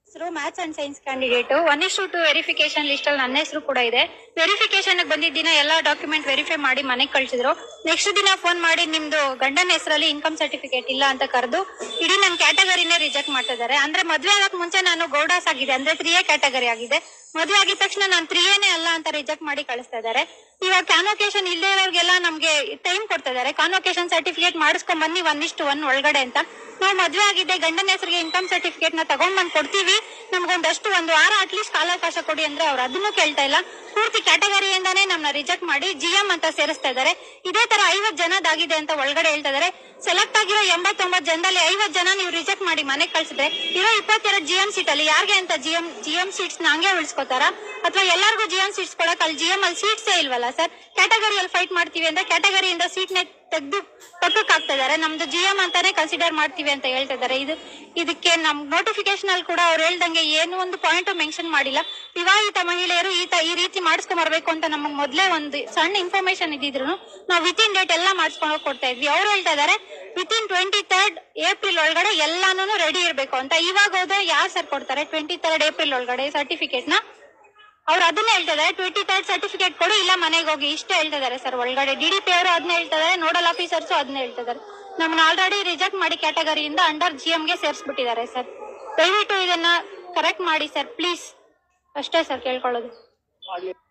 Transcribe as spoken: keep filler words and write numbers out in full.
ಹೆಸರು maths and science candidate one is to verification list ಅಲ್ಲಿ ನನ್ನ ಹೆಸರು ಕೂಡ ಇದೆ. ವೆರಿಫಿಕೇಶನ್ ಬಂದಿದ್ದ ದಿನ ಎಲ್ಲಾ ಡಾಕ್ಯುಮೆಂಟ್ ವೆರಿಫೈ ಮಾಡಿ ಮನೆಗೆ ಕಳ್ಸಿದ್ರು. ನೆಕ್ಸ್ಟ್ ದಿನ ಫೋನ್ ಮಾಡಿ ನಿಮ್ದು ಗಂಡನ ಹೆಸರಲ್ಲಿ ಇನ್ಕಮ್ ಸರ್ಟಿಫಿಕೇಟ್ ಇಲ್ಲ ಅಂತ ಕರೆದು ಇಡೀ ನನ್ನ ಕ್ಯಾಟಗರಿನೇ ರಿಜೆಕ್ಟ್ ಮಾಡ್ತಿದ್ದಾರೆ. ಅಂದ್ರೆ ಮದ್ವೆ ಆಗಕ್ ಮುಂಚೆ ನಾನು ಗೌಡಾಸ್ ಆಗಿದೆ, ಅಂದ್ರೆ ತ್ರೀ ಎ ಕ್ಯಾಟಗರಿ ಆಗಿದೆ. ಮದ್ವೆ ಆಗಿದ ತಕ್ಷಣ ನಾನು ತ್ರೀ ಎನೇ ಅಲ್ಲ ಅಂತ ರಿಜೆಕ್ಟ್ ಮಾಡಿ ಕಳಿಸ್ತಾ ಇದಾರೆ. ಇವಾಗ ಕಾನ್ವೊಕೇಶನ್ ಇಲ್ಲದೆ ಇರೋರ್ಗೆಲ್ಲ ನಮ್ಗೆ ಟೈಮ್ ಕೊಡ್ತಾ ಇದಾರೆ. ಕಾನ್ವೊಕೇಶನ್ ಸರ್ಟಿಫಿಕೇಟ್ ಮಾಡಿಸ್ಕೊಂಡ್ ಬನ್ನಿ ಒನ್ ಇಷ್ಟು ಒನ್ ಒಳಗಡೆ ಅಂತ. ನಾವು ಮದ್ವೆ ಆಗಿದ್ದೆ ಗಂಡನ ಹೆಸರಿಗೆ ಇನ್ಕಮ್ ಸರ್ಟಿಫಿಕೇಟ್ ನ ತಗೊಂಡ್ ಬಂದ್ ಕೊಡ್ತೀವಿ, ನಮ್ಗೊಂದಷ್ಟು ಒಂದು ವಾರ ಅಟ್ಲೀಸ್ಟ್ ಕಾಲಾವಕಾಶ ಕೊಡಿ ಅಂದ್ರೆ ಅವ್ರು ಅದನ್ನು ಕೇಳ್ತಾ ಇಲ್ಲ. ಪೂರ್ತಿ ಕ್ಯಾಟಗರಿಯಿಂದಾನೇ ನಮ್ನ ರಿಜೆಕ್ಟ್ ಮಾಡಿ ಜಿ ಎಂ ಅಂತ ಸೇರಿಸ್ತಾ ಇದಾರೆ. ಇದೇ ತರ ಐವತ್ ಜನದಾಗಿದೆ ಅಂತ ಒಳಗಡೆ ಹೇಳ್ತಾ ಇದಾರೆ. ಸೆಲೆಕ್ಟ್ ಆಗಿರೋ ಎಂಬತ್ತೊಂಬತ್ತು ಜನದಲ್ಲಿ ಐವತ್ ಜನ ನೀವು ರಿಜೆಕ್ಟ್ ಮಾಡಿ ಮನೆಗೆ ಕಳ್ಸಿದ್ರೆ ಇರೋ ಇಪ್ಪತ್ತೆರಡು ಜಿ ಎಂ ಸೀಟ್ ಅಲ್ಲಿ ಯಾರಿಗೆ ಅಂತ G M G M seats ನ ಹಂಗೆ ಉಳಿಸ್ಕೋತಾರ ಅಥವಾ ಎಲ್ಲರಿಗೂ ಜಿ ಎಂ ಸೀಟ್ಸ್ ಕೊಡಕ್ ಅಲ್ಲಿ ಜಿ ಎಂ ಅಲ್ಲಿ ಸೀಟ್ಸೇ ಇಲ್ವಲ್ಲ ಸರ್. ಕ್ಯಾಟಗರಿಯಲ್ಲಿ ಫೈಟ್ ಮಾಡ್ತೀವಿ ಅಂದ್ರೆ ಕ್ಯಾಟಗರಿಯಿಂದ ಸೀಟ್ ನ ತೆಗ್ದು ತಪ್ಪಕ್ ಆಗ್ತಾ ಇದಾರೆ. ನಮ್ದು ಜಿ ಎಂ ಅಂತಾನೆ ಕನ್ಸಿಡರ್ ಮಾಡ್ತೀವಿ ಅಂತ ಹೇಳ್ತಾ ಇದಾರೆ. ಇದು ಇದಕ್ಕೆ ನಮ್ ನೋಟಿಫಿಕೇಶನ್ ಅಲ್ಲಿ ಕೂಡ ಅವ್ರು ಹೇಳ್ದಂಗೆ ಏನು ಒಂದು ಪಾಯಿಂಟ್ ಮೆನ್ಷನ್ ಮಾಡಿಲ್ಲ. ವಿವಾಹಿತ ಮಹಿಳೆಯರು ಈ ಈ ರೀತಿ ಮಾಡಿಸ್ಕೊಂಡ್ ಬರ್ಬೇಕು ಅಂತ ನಮಗ್ ಮೊದ್ಲೇ ಒಂದು ಸಣ್ಣ ಇನ್ಫಾರ್ಮೇಶನ್ ಇದ್ದಿದ್ರು ನಾವು ವಿತ್ ಇನ್ ಡೇಟ್ ಎಲ್ಲಾ ಮಾಡಿಸ್ಕೊಂಡು ಕೊಡ್ತಾ ಇದ್ವಿ. ಅವ್ರು ಹೇಳ್ತಾ ಇದಾರೆ within twenty third April ಒಳಗಡೆ ಎಲ್ಲಾನು ರೆಡಿ ಇರ್ಬೇಕು ಅಂತ. ಇವಾಗ ಹೋದ್ರೆ ಯಾರು ಸರ್ ಕೊಡ್ತಾರೆ ಟ್ವೆಂಟಿ ತರ್ಡ್ ಏಪ್ರಿಲ್ ಒಳಗಡೆ ಸರ್ಟಿಫಿಕೇಟ್ ನ? ಅವ್ರು ಅದನ್ನ ಹೇಳ್ತಾ ಇದಾರೆ ಟ್ವೆಂಟಿ ತರ್ಡ್ ಸರ್ಟಿಫಿಕೇಟ್ ಕೊಡು ಇಲ್ಲ ಮನೆಗೆ ಹೋಗಿ ಇಷ್ಟೇ ಹೇಳ್ತಾ ಇದಾರೆ ಸರ್. ಒಳಗಡೆ ಡಿ ಡಿ ಪಿ ಅವರು ಅದನ್ನ ಹೇಳ್ತಾ ಇದಾರೆ, ನೋಡಲ್ ಆಫೀಸರ್ಸ್ ಅದನ್ನ ಹೇಳ್ತಾ ಇದಾರೆ. ನಮ್ಮನ್ನ ಆಲ್ರೆಡಿ ರಿಜೆಕ್ಟ್ ಮಾಡಿ ಕ್ಯಾಟಗರಿಯಿಂದ ಅಂಡರ್ ಜಿ ಎಂ ಗೆ ಸೇರಿಸ್ಬಿಟ್ಟಿದ್ದಾರೆ ಸರ್. ದಯವಿಟ್ಟು ಇದನ್ನ ಕರೆಕ್ಟ್ ಮಾಡಿ ಸರ್ ಪ್ಲೀಸ್, ಅಷ್ಟೇ ಸರ್ ಕೇಳ್ಕೊಳ್ಳೋದು.